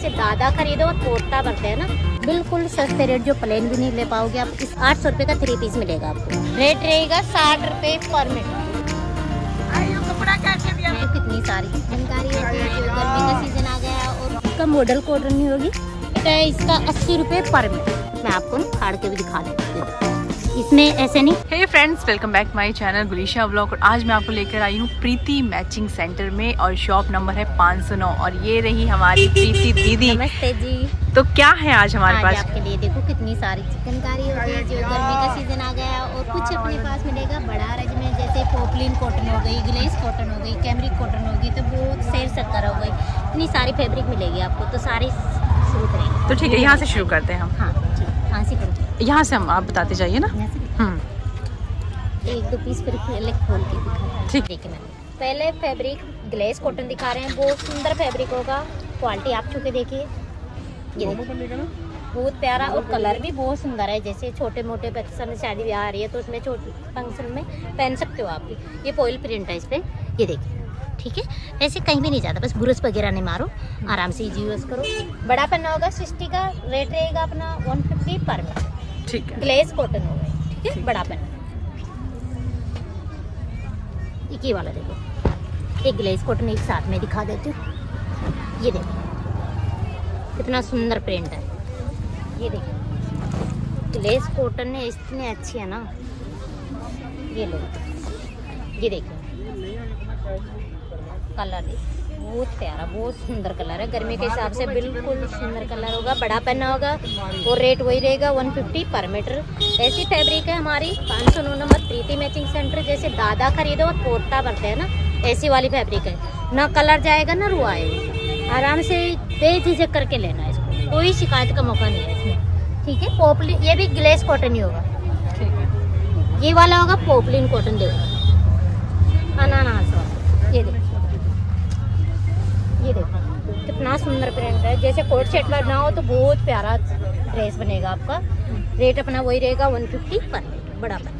जैसे दादा खरीदो और पोता भरते हैं ना, बिल्कुल सस्ते रेट, जो प्लेन भी नहीं ले पाओगे आप। इस 800 रुपये का 3 पीस मिलेगा आपको। रेट रहेगा 60 रुपये पर मीटर। कपड़ा कैसे दिया? तो कितनी सारी जानकारी होती है, जो गर्मी का सीजन आ गया और इसका मॉडल कॉटन नहीं होगी, इसका 80 रुपये पर मीटर। मैं आपको फाड़ के भी दिखा देती हूँ, इसमें ऐसे नहीं। Hey friends, welcome back my channel Gulisha vlog. और आज मैं आपको लेकर आई हूँ प्रीति मैचिंग सेंटर में और शॉप नंबर है 509 और ये रही हमारी प्रीति दीदी। नमस्ते जी। तो क्या है आज हमारे पास आपके लिए? देखो कितनी सारी चिकनकारी होती है, जो गर्मी का सीजन आ गया और कुछ अपने पास मिलेगा बड़ा रज में, जैसे पोपलिन कॉटन हो गई, ग्लेस कॉटन हो गई, कैमरिक कॉटन होगी, तो बहुत शेर शक्कर हो गई, इतनी सारी फैब्रिक मिलेगी आपको। तो सारी शुरू करेंगे। तो ठीक है, यहाँ से शुरू करते हैं हम। हाँ ठीक, यहाँ से करो। यहाँ से हम आप बताते जाइए ना। एक दो पीस फिर पहले खोल के दिखा। ठीक। देखिए मैंने पहले फैब्रिक ग्लेस कॉटन दिखा रहे हैं, बहुत सुंदर फैब्रिक होगा। क्वालिटी आप छू के देखिए, ये बहुत प्यारा और कलर भी बहुत सुंदर है। जैसे छोटे मोटे बच्चों में शादी ब्याह आ रही है तो उसमें छोटे फंक्शन में पहन सकते हो आप भी। ये फॉइल प्रिंट है इस पे, ये देखिए। ठीक है, ऐसे कहीं भी नहीं जाता, बस ब्रश वगैरह नहीं मारो, आराम से इजी यूज करो। बड़ा पन्ना होगा 60 का, रेट रहेगा अपना 150 पर मीटर। ठीक है, ग्लेस कॉटन होगा। ठीक है, बड़ा पन्ना। एक ही वाला देखो, एक ग्लेस कॉटन एक साथ में दिखा देती हूँ। ये देखो कितना सुंदर प्रिंट है, ये देखो। ग्लेस कॉटन है, इतने अच्छी है ना। ये लो, ये देखो कलर बहुत प्यारा, बहुत सुंदर कलर है। गर्मी के हिसाब से बिल्कुल सुंदर कलर होगा। बड़ा पन्ना होगा और रेट वही रहेगा 150 पर मीटर। ऐसी फैब्रिक है हमारी 509 नंबर प्रीति मैचिंग सेंटर। जैसे दादा खरीदो और पोता भरते हैं ना, ऐसी वाली फैब्रिक है। ना कलर जाएगा ना रू आएगा, आराम से बेझिझक करके लेना है इसको, कोई शिकायत का मौका नहीं है इसमें। ठीक है, पोपलिन, ये भी ग्लेस कॉटन ही होगा। ये वाला होगा पोपलिन कॉटन, देखो अनानास वाला। ये देखो, ये देखो कितना सुंदर प्रिंट है। जैसे कोट सेट बनाओ तो बहुत प्यारा ड्रेस बनेगा आपका। रेट अपना वही रहेगा 150 पर मीटर। बड़ा पर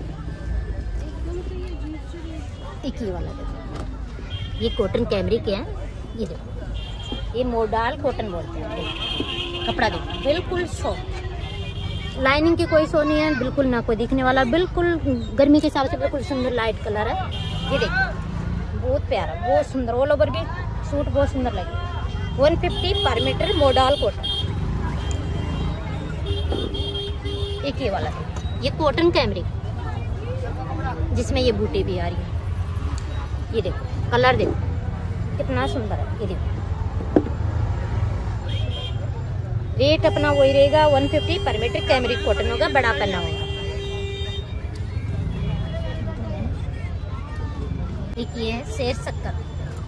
एक ही वाला देखो, ये कॉटन कैमरिक है। ये देखो, ये मोडाल कॉटन बोलते हैं। कपड़ा देखो बिल्कुल सॉफ्ट, लाइनिंग की कोई सो नहीं है, बिल्कुल ना कोई दिखने वाला, बिल्कुल गर्मी के हिसाब से बिल्कुल सुंदर लाइट कलर है। ये देखो बहुत प्यारा, बहुत सुंदर, ऑल ओवर भी सूट बहुत सुंदर लगे। 150 पर मीटर मोडाल कॉटन। एक ही वाला है, ये कॉटन कैमरिक जिसमें ये बूटी भी आ रही है। ये देखो कलर देखो कितना सुंदर है। ये देखो रेट अपना वही रहेगा 150 पर मीटर। कैमरिक कॉटन होगा, बड़ा पन्ना होगा। एक ये है शेर शक्कर।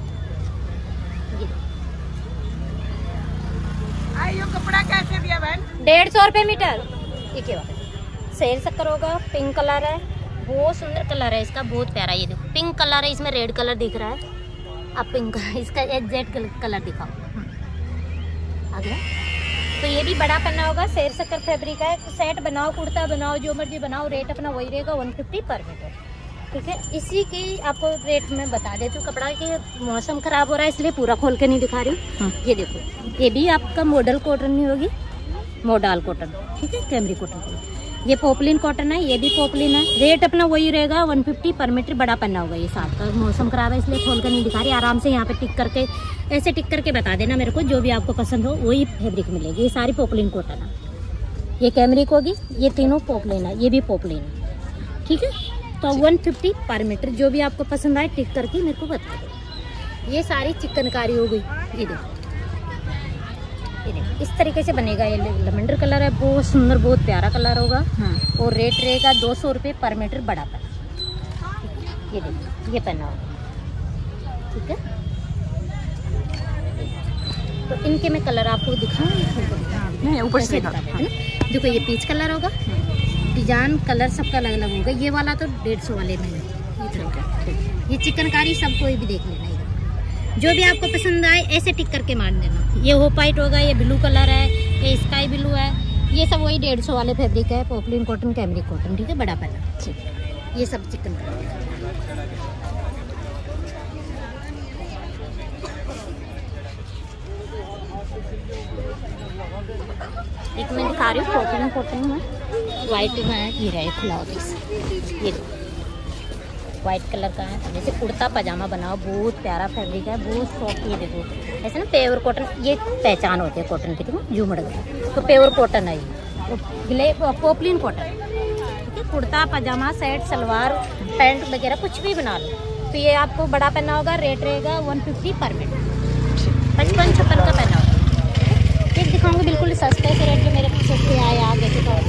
आइयो, कपड़ा कैसे दिया बहन? 150 रुपये मीटर। एक ही बात, शेर शक्कर होगा, पिंक कलर है, बहुत सुंदर कलर है इसका, बहुत प्यारा। ये देखो पिंक कलर है, इसमें रेड कलर दिख रहा है। अब पिंक इसका एग्जैक्ट कलर दिखाओ। आ गया। तो ये भी बड़ा पन्ना होगा, शेर शक्कर फैब्रिक है। सेट बनाओ, कुर्ता बनाओ, जो मर्जी बनाओ, रेट अपना वही रहेगा 150 पर मीटर। ठीक है, इसी की आपको रेट में बता देती हूँ। कपड़ा के मौसम खराब हो रहा है इसलिए पूरा खोल के नहीं दिखा रही हूँ। ये देखो, ये भी आपका मॉडल कॉटन नहीं होगी, मोडाल कॉटन। ठीक है, कैमरिक कॉटन। ये पोपलिन कॉटन है, ये भी पोपलिन है। रेट अपना वही रहेगा 150 पर मीटर। बड़ा पन्ना होगा। ये साथ का मौसम खराब है इसलिए खोल कर नहीं दिखा रही। आराम से यहाँ पे टिक करके, ऐसे टिक करके बता देना मेरे को, जो भी आपको पसंद हो वही फैब्रिक मिलेगी। ये सारी पोपलिन कॉटन है, ये कैमरिक होगी, ये तीनों पोपलिन है, ये भी पोपलिन है। ठीक है, तो 150 पर मीटर। जो भी आपको पसंद आए टिक करके मेरे को बता दो। ये सारी चिकनकारी हो गई। ये देखो, ये देखो इस तरीके से बनेगा। ये लेवेंडर कलर है, बहुत सुंदर, बहुत प्यारा कलर होगा। और रेट रहेगा 200 रुपये पर मीटर। बड़ा पन्ना, ये देखो ये पन्ना होगा। ठीक है, तो इनके मैं कलर आपको दिखाऊंगी, ऊपर से दिखा देना। देखो ये पीच कलर होगा, डिजाइन कलर सबका अलग अलग होगा। ये वाला तो 150 वाले में है। ये चिकनकारी सब कोई भी देख लेना। जो भी आपको पसंद आए ऐसे टिक करके मार देना। ये होप वाइट होगा, ये ब्लू कलर है, ये स्काई ब्लू है। ये सब वही 150 वाले फैब्रिक है, पोपलिन कॉटन, कैमरिक कॉटन। ठीक है, बड़ा पन्ना। ठीक है, ये सब चिकन कलर। एक मैं दिखा रही हूँ कॉटन में, वाइट में ये रहे खुला होता है, ये वाइट कलर का है। जैसे कुर्ता पजामा बनाओ, बहुत प्यारा फैब्रिक है, बहुत सॉफ्ट। ये देखो ऐसे ना पेवर कॉटन, ये पहचान होती है कॉटन की, देखो झूमड़ तो पेवर कॉटन है ये, पोपलिन कॉटन। ठीक है, कुर्ता पजामा सेट सलवार पैंट वगैरह कुछ भी बना लो। तो ये आपको बड़ा पहना होगा, रेट रहेगा 150 पर मीटर, 55-56 का पहना होगा। एक दिखाऊंगी बिल्कुल सस्ते से रेट जो मेरे सस्ते आए आगे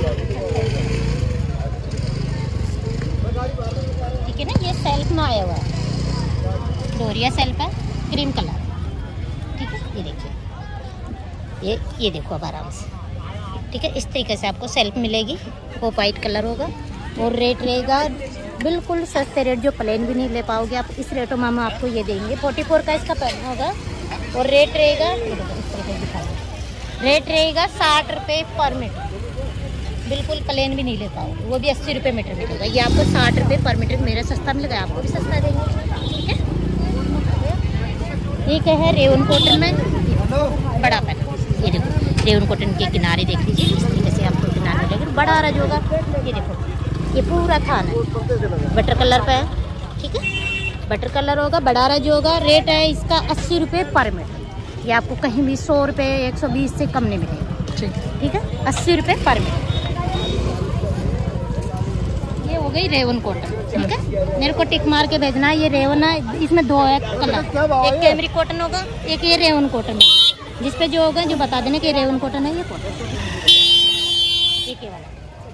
ठीक है ना। ये सेल्फ में आया हुआ है, डोरिया सेल्फ है, क्रीम कलर। ठीक है, ये देखिए, ये देखो अब आराम से। ठीक है, इस तरीके से आपको सेल्फ मिलेगी, वो वाइट कलर होगा और रेट रहेगा बिल्कुल सस्ते रेट, जो प्लेन भी नहीं ले पाओगे आप। इस रेटों में हम आपको ये देंगे, 44 का इसका पैन होगा और रेट रहेगा, इस तरीके दिखा दो, रेट रहेगा 60 रुपये पर मीटर। बिल्कुल प्लेन भी नहीं ले पाओगे, वो भी 80 रुपये मीटर मिलेगा। ये आपको 60 रुपये पर मीटर मेरा सस्ता मिलेगा, आपको भी सस्ता देंगे। ठीक है, एक है रेवन कॉटन में बड़ा पैन, ये देखो रेवन कॉटन के किनारे देख लीजिए, इस तरीके से आपको किनारे मिलेगा, बड़ा रज होगा। ये देखो ये पूरा थान है, बटर कलर पे है। ठीक है, बटर कलर होगा, बड़ा रज होगा। रेट है इसका 80 रुपये पर मीटर। ये आपको कहीं भी 100 रुपये 120 से कम नहीं मिलेगा। ठीक है, 80 रुपये पर मीटर। ये हो गई रेवन कॉटन। ठीक है, मेरे को टिक मार के भेजना है। ये रेवन है, इसमें 2 है कलर, एक कैमरिक कॉटन होगा, एक ये रेवन कॉटन है। जिस पे जो होगा जो बता देना कि रेवन कॉटन है, ये कॉटन। एक वाला,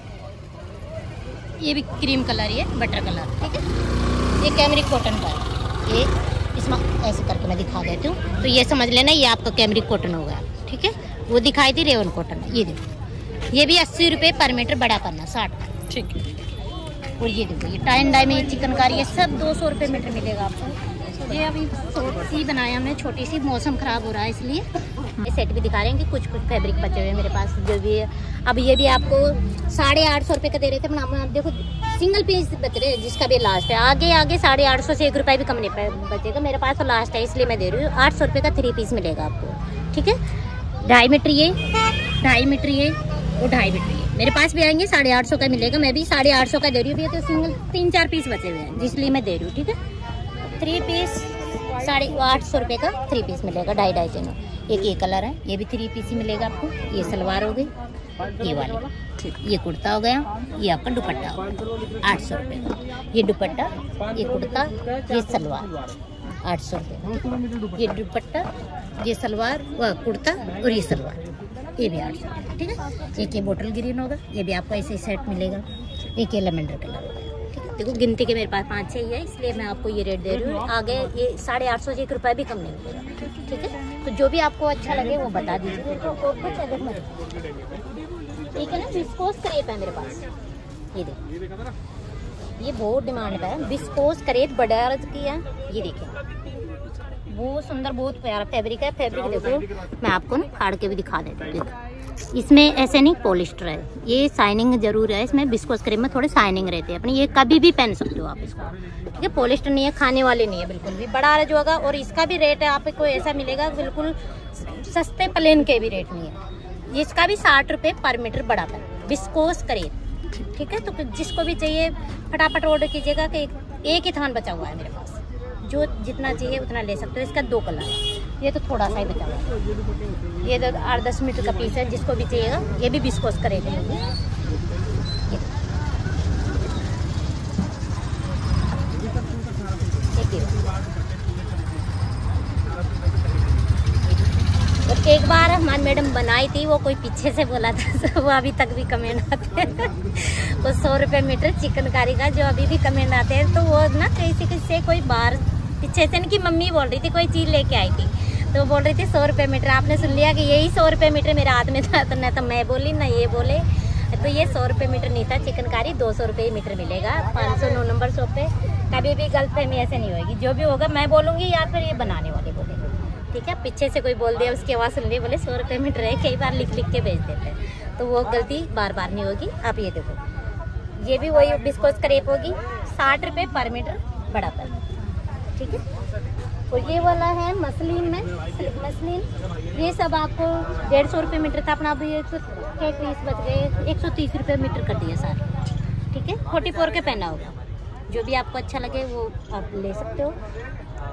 ये भी क्रीम कलर, ये बटर कलर। ठीक है, ये कैमरिक कॉटन का है। ये इसमें ऐसे करके मैं दिखा देती हूँ, तो ये समझ लेना ये आपका कैमरिक कॉटन होगा। ठीक है, वो दिखाई थी रेवन कॉटन। ये देखो, ये भी 80 रुपये पर मीटर, बड़ा पन्ना 60। ठीक है, और ये देखो ये टाइन डाई में चिकनकारी, ये सब 200 रुपये मीटर मिलेगा आपको। ये अभी सी बनाया हमने, छोटी सी, मौसम खराब हो रहा है इसलिए। ये सेट भी दिखा रहे हैं कि कुछ फैब्रिक बचे हुए हैं मेरे पास, जो भी है। अब ये भी आपको 850 रुपये का दे रहे थे, आप देखो सिंगल पीस बच रहे हैं, जिसका भी लास्ट है। आगे 850 से 1 रुपये भी कम नहीं बचेगा, मेरे पास तो लास्ट है इसलिए मैं दे रही हूँ। 800 रुपये का 3 पीस मिलेगा आपको। ठीक है, 2.5 मीटर ये, 2.5 मीटर ये और 2.5 मीटर ये मेरे पास भी आएंगे। 850 का मिलेगा, मैं भी 850 का दे रही हूँ। तो सिंगल 3-4 पीस बचे हुए हैं, इसलिए मैं दे रही हूँ। ठीक है, 3 पीस 850 रुपये का 3 पीस मिलेगा, 2.5 तीनों। एक ये कलर है, ये भी 3 पीस ही मिलेगा आपको। ये सलवार हो गई, ये वाली, ये कुर्ता हो गया, ये आपका दुपट्टा हो गया 800 रुपये का। ये दुपट्टा, ये कुर्ता, ये सलवार 800 रुपये। ये दुपट्टा, ये सलवार, कुर्ता और ये सलवार, ये भी 800 रुपये। ठीक है, एक ये बोटल ग्रीन होगा, ये भी आपको ऐसे सेट मिलेगा। एक ये लेवेंडर कलर होगा। देखो गिनती के मेरे पास 5-6 ही है, इसलिए मैं आपको ये रेट दे रही हूँ। आगे ये 850 से 1 रुपये भी कम नहीं मिलेगा। ठीक है, तो जो भी आपको अच्छा लगे वो बता दीजिए। ठीक है ना, विस्कोस क्रेप है मेरे पास, ये देखो, ये बहुत डिमांड पे है। विस्कोस क्रेप बड़ा की है, ये देखिए बहुत सुंदर, बहुत प्यारा फैब्रिक है। फैब्रिक देखो, मैं आपको ना फाड़ के भी दिखा देती हूँ। इसमें ऐसे नहीं पॉलिस्टर है, ये शाइनिंग जरूर है। इसमें विस्कोस क्रेप में थोड़े शाइनिंग रहते हैं अपनी, ये कभी भी पहन सकते हो आप इसको। ठीक है, पॉलिस्टर नहीं है, खाने वाले नहीं है बिल्कुल भी, बड़ा जो होगा। और इसका भी रेट है आपको ऐसा मिलेगा, बिल्कुल सस्ते प्लेन के भी रेट नहीं है। इसका भी 60 रुपये पर मीटर, बड़ा पैन विस्कोस क्रेप। ठीक है, तो जिसको भी चाहिए फटाफट ऑर्डर कीजिएगा कि एक ही थान बचा हुआ है मेरे पास, जो जितना चाहिए उतना ले सकते हो। इसका 2 कलर है, ये तो थोड़ा सा ही बचा हुआ है। ये 8-10 मीटर का पीस है, जिसको भी चाहिएगा। ये भी विस्कोस करेगा। और एक बार हमारी मैडम बनाई थी, वो कोई पीछे से बोला था, वो अभी तक भी कमेंट आते हैं। वो 100 रुपये मीटर चिकनकारी का जो अभी भी कमेंट आते हैं, तो वो ना किसी से कोई बाहर पीछे से इनकी मम्मी बोल रही थी, कोई चीज़ लेके आई थी, तो बोल रही थी 100 रुपये मीटर। आपने सुन लिया कि यही 100 रुपये मीटर मेरे हाथ में था, तो ना तो मैं बोली ना ये बोले। तो ये 100 रुपये मीटर नहीं था, चिकनकारी 200 रुपये मीटर मिलेगा। 509 नंबर शॉप पे। कभी भी गलतफहमी ऐसे नहीं होगी, जो भी होगा मैं बोलूँगी या फिर ये बनाने वाले बोलेंगे। ठीक है, पीछे से कोई बोल दिया, उसकी आवाज़ सुन ली, बोले 100 रुपये मीटर है, कई बार लिख के भेज देते हैं, तो वो गलती बार बार नहीं होगी। आप ये देखो, ये भी वही विस्कोस क्रेप होगी, 60 रुपये पर मीटर, बड़ा पैन। ठीक है, और ये वाला है मसलिन में, सिल्क मसलिन। ये सब आपको 150 रुपये मीटर था अपना, अभी 120 बच गए, 130 रुपये मीटर कर दिया सारा। ठीक है, 44 के पहना होगा, जो भी आपको अच्छा लगे वो आप ले सकते हो।